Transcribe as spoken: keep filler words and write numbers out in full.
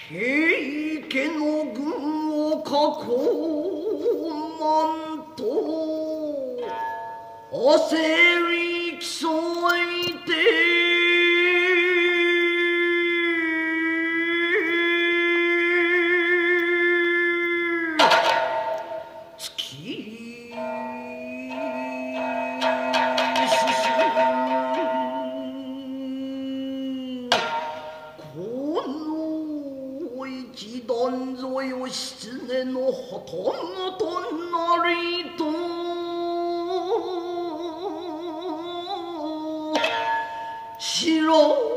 平家の軍を囲まんと焦り競いて突き進むこの一段ぞ義経の旗本なりと知ら